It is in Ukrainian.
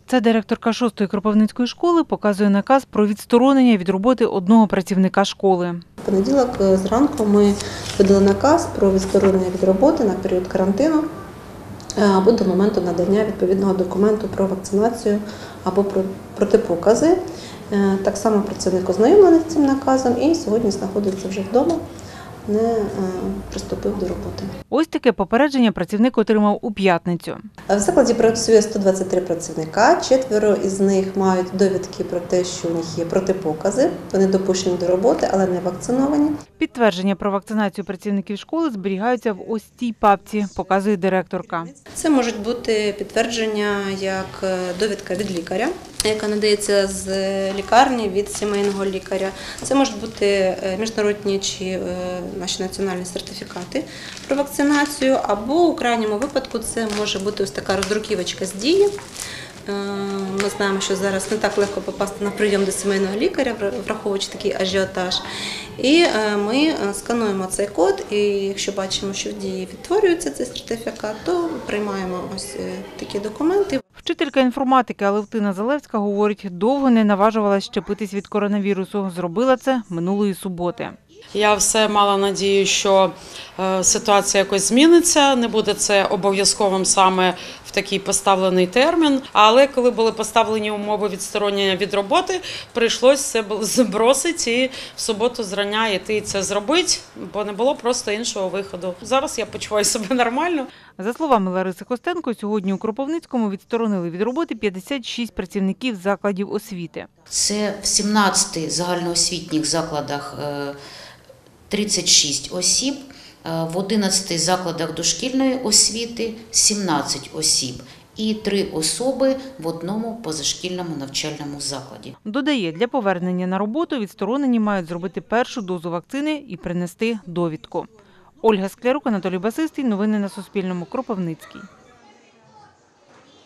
Це директорка 6-ї Кропивницької школи показує наказ про відсторонення від роботи одного працівника школи. В понеділок зранку ми видали наказ про відсторонення від роботи на період карантину або до моменту надання відповідного документу про вакцинацію або про протипокази. Так само працівник ознайомлений з цим наказом і сьогодні знаходиться вже вдома, не приступив до роботи. Ось таке попередження працівник отримав у п'ятницю. В закладі працює 123 працівника, 4 із них мають довідки про те, що у них є протипокази, вони допущені до роботи, але не вакциновані. Підтвердження про вакцинацію працівників школи зберігаються в ось цій папці, показує директорка. Це можуть бути підтвердження як довідка від лікаря, яка надається з лікарні від сімейного лікаря. Це можуть бути міжнародні чи наші національні сертифікати про вакцинацію, або у крайньому випадку це може бути ось така роздруківочка з дії. Ми знаємо, що зараз не так легко попасти на прийом до сімейного лікаря, враховуючи такий ажіотаж. І ми скануємо цей код, і якщо бачимо, що в дії відтворюється цей сертифікат, то приймаємо ось такі документи. Вчителька інформатики Алевтина Залевська говорить, довго не наважувалась щепитись від коронавірусу. Зробила це минулої суботи. Я все мала надію, що ситуація якось зміниться, не буде це обов'язковим саме в такий поставлений термін. Але коли були поставлені умови відсторонення від роботи, прийшлося це збросити і в суботу зрання йти це зробити, бо не було просто іншого виходу. Зараз я почуваю себе нормально. За словами Лариси Костенко, сьогодні у Кропивницькому відсторонили від роботи 56 працівників закладів освіти. Це в 17 загальноосвітніх закладах 36 осіб, в 11 закладах дошкільної освіти 17 осіб і 3 особи в одному позашкільному навчальному закладі. Додає, для повернення на роботу відсторонені мають зробити першу дозу вакцини і принести довідку. Ольга Склярук, Анатолій Басистий. Новини на Суспільному. Кропивницький.